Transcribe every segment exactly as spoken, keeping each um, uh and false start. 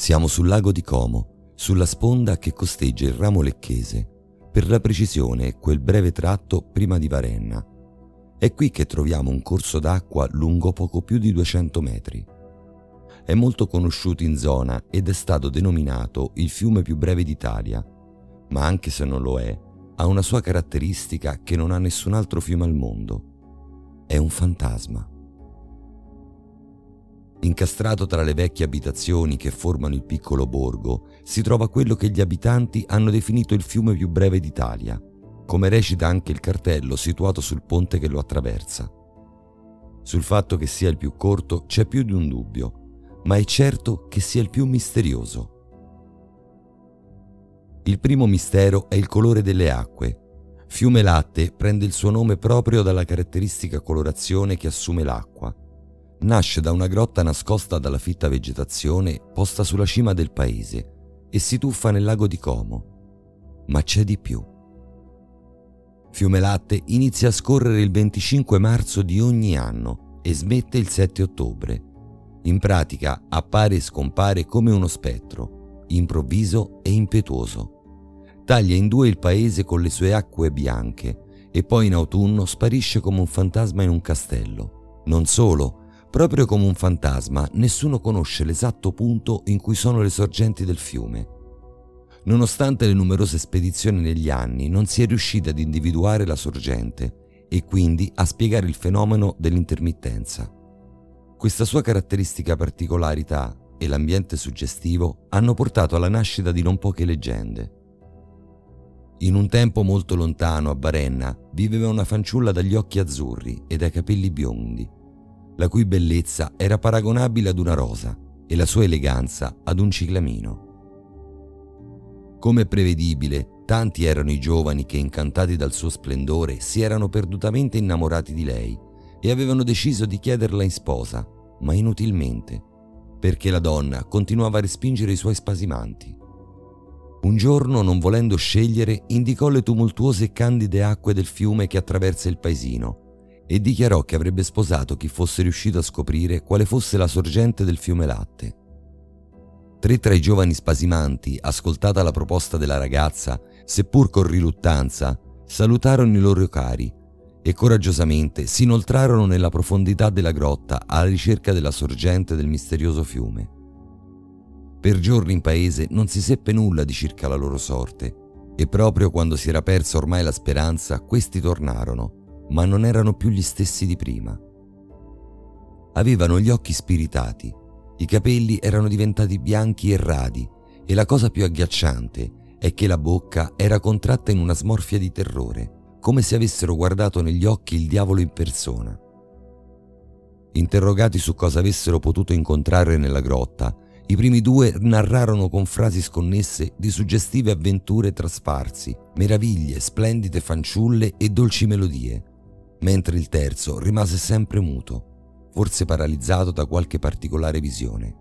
Siamo sul lago di Como, sulla sponda che costeggia il ramo lecchese, per la precisione quel breve tratto prima di Varenna. È qui che troviamo un corso d'acqua lungo poco più di duecento metri. È molto conosciuto in zona ed è stato denominato il fiume più breve d'Italia, ma anche se non lo è, ha una sua caratteristica che non ha nessun altro fiume al mondo. È un fantasma. Incastrato tra le vecchie abitazioni che formano il piccolo borgo, si trova quello che gli abitanti hanno definito il fiume più breve d'Italia, come recita anche il cartello situato sul ponte che lo attraversa. Sul fatto che sia il più corto c'è più di un dubbio, ma è certo che sia il più misterioso. Il primo mistero è il colore delle acque. Fiume Latte prende il suo nome proprio dalla caratteristica colorazione che assume l'acqua. Nasce da una grotta nascosta dalla fitta vegetazione posta sulla cima del paese e si tuffa nel lago di Como. Ma c'è di più. Fiume Latte inizia a scorrere il venticinque marzo di ogni anno e smette il sette ottobre. In pratica appare e scompare come uno spettro, improvviso e impetuoso. Taglia in due il paese con le sue acque bianche e poi in autunno sparisce come un fantasma in un castello. Non solo, proprio come un fantasma, nessuno conosce l'esatto punto in cui sono le sorgenti del fiume. Nonostante le numerose spedizioni negli anni, non si è riusciti ad individuare la sorgente e quindi a spiegare il fenomeno dell'intermittenza. Questa sua caratteristica particolarità e l'ambiente suggestivo hanno portato alla nascita di non poche leggende. In un tempo molto lontano, a Varenna, viveva una fanciulla dagli occhi azzurri e dai capelli biondi, la cui bellezza era paragonabile ad una rosa e la sua eleganza ad un ciclamino. Come prevedibile, tanti erano i giovani che, incantati dal suo splendore, si erano perdutamente innamorati di lei e avevano deciso di chiederla in sposa, ma inutilmente, perché la donna continuava a respingere i suoi spasimanti. Un giorno, non volendo scegliere, indicò le tumultuose e candide acque del fiume che attraversa il paesino e dichiarò che avrebbe sposato chi fosse riuscito a scoprire quale fosse la sorgente del fiume Latte. Tre tra i giovani spasimanti, ascoltata la proposta della ragazza, seppur con riluttanza, salutarono i loro cari e coraggiosamente si inoltrarono nella profondità della grotta alla ricerca della sorgente del misterioso fiume. Per giorni in paese non si seppe nulla di circa la loro sorte e proprio quando si era persa ormai la speranza, questi tornarono, ma non erano più gli stessi di prima. Avevano gli occhi spiritati, i capelli erano diventati bianchi e radi e la cosa più agghiacciante è che la bocca era contratta in una smorfia di terrore, come se avessero guardato negli occhi il diavolo in persona. Interrogati su cosa avessero potuto incontrare nella grotta, i primi due narrarono con frasi sconnesse di suggestive avventure tra sfarzi, meraviglie, splendide fanciulle e dolci melodie, mentre il terzo rimase sempre muto, forse paralizzato da qualche particolare visione.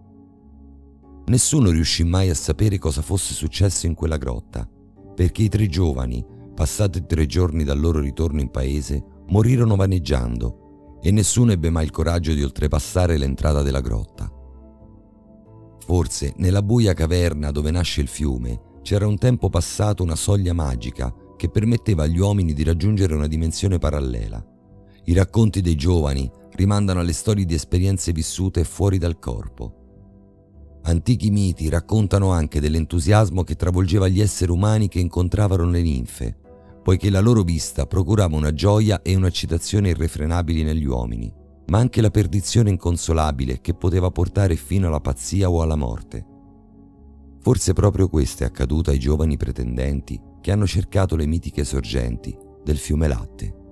Nessuno riuscì mai a sapere cosa fosse successo in quella grotta, perché i tre giovani, passati tre giorni dal loro ritorno in paese, morirono vaneggiando e nessuno ebbe mai il coraggio di oltrepassare l'entrata della grotta. Forse nella buia caverna dove nasce il fiume c'era un tempo passato una soglia magica che permetteva agli uomini di raggiungere una dimensione parallela. I racconti dei giovani rimandano alle storie di esperienze vissute fuori dal corpo. Antichi miti raccontano anche dell'entusiasmo che travolgeva gli esseri umani che incontravano le ninfe, poiché la loro vista procurava una gioia e un'eccitazione irrefrenabili negli uomini, ma anche la perdizione inconsolabile che poteva portare fino alla pazzia o alla morte. Forse proprio questo è accaduto ai giovani pretendenti che hanno cercato le mitiche sorgenti del fiume Latte.